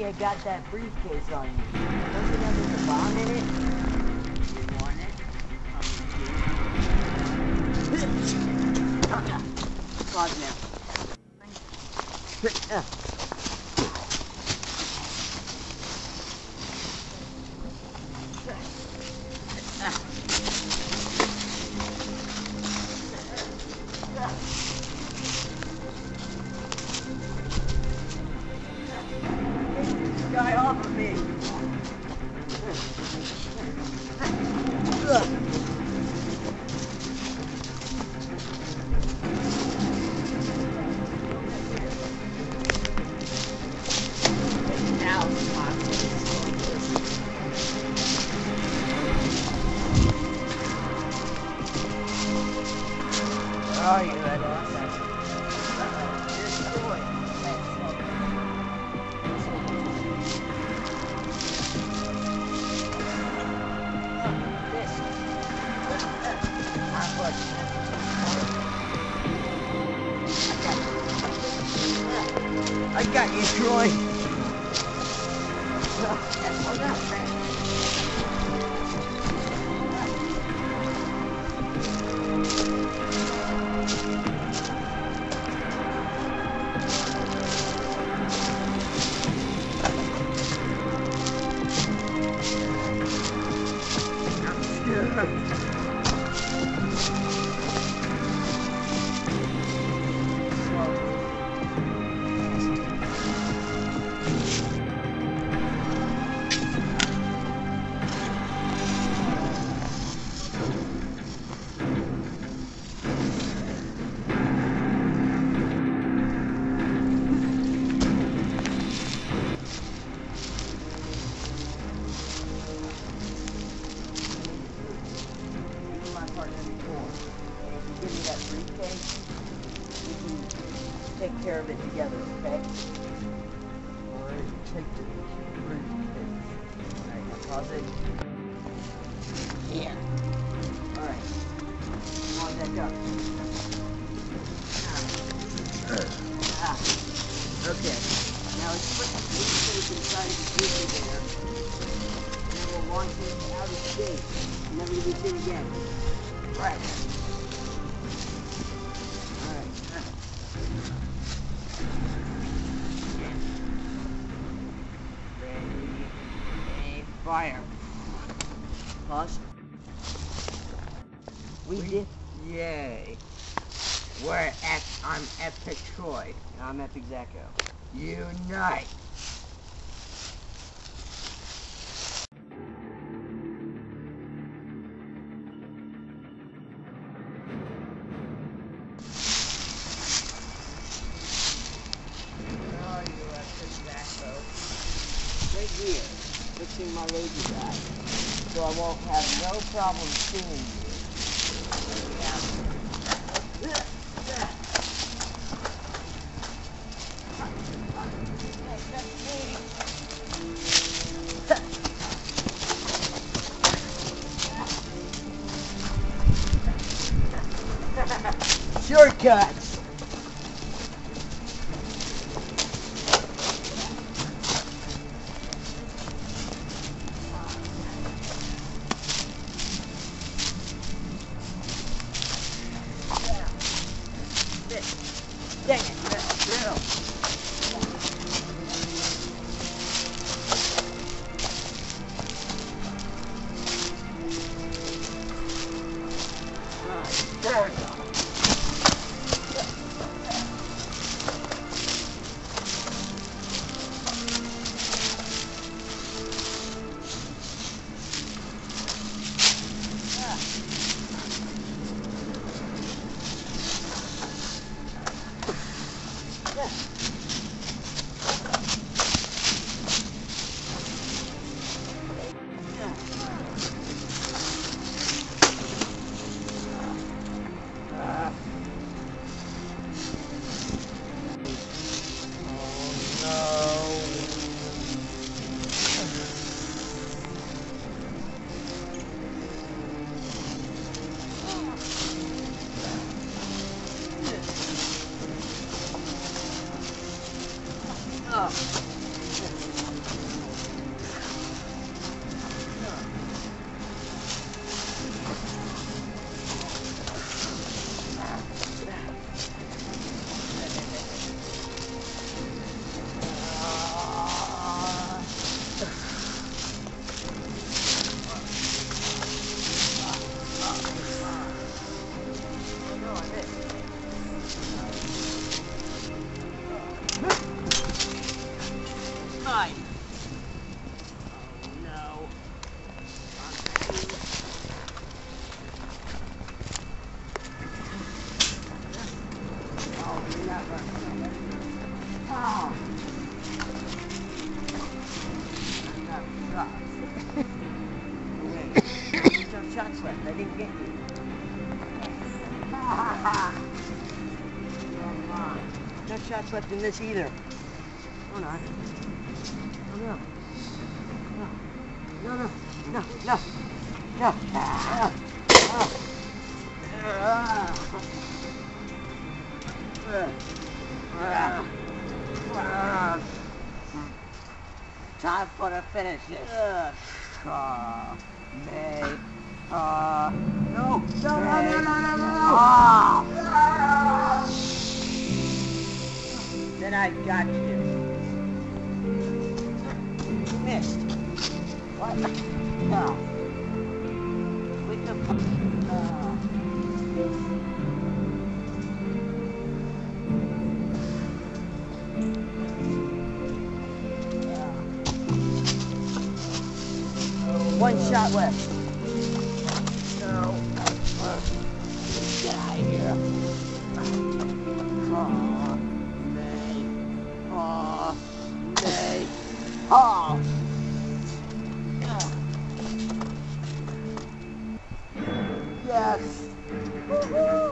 I got that briefcase on you. Does it have a bomb in it? You want it? Pause now. Guy off of me. Oh, you had I got you, Troy. Take care of it together, okay? Alright, take the briefcase. Alright, now pause it. Yeah. Alright. How did that go? Okay. Now let's put the briefcase inside the freezer there. And then we'll launch it into outer space. Never to be seen again. Right. Fire. Pause. We did. Yay. I'm Epic Troy. I'm Epic Zacko. Unite. Oh, you Epic Zacko. Right here. Fixing my lazy guy, so I won't have no problem seeing you. Shortcuts! Dang it. There we go. Wait. Some shots left. I didn't get you. No shots left in this either. Hold on. Oh no. No. No. No. No. No. Time for the finish this. May. No. No. Then I got you. Missed. What? No. We can. One shot left. No. Get out of here. Oh, May. Oh, May. Oh. Yes. Woo-hoo.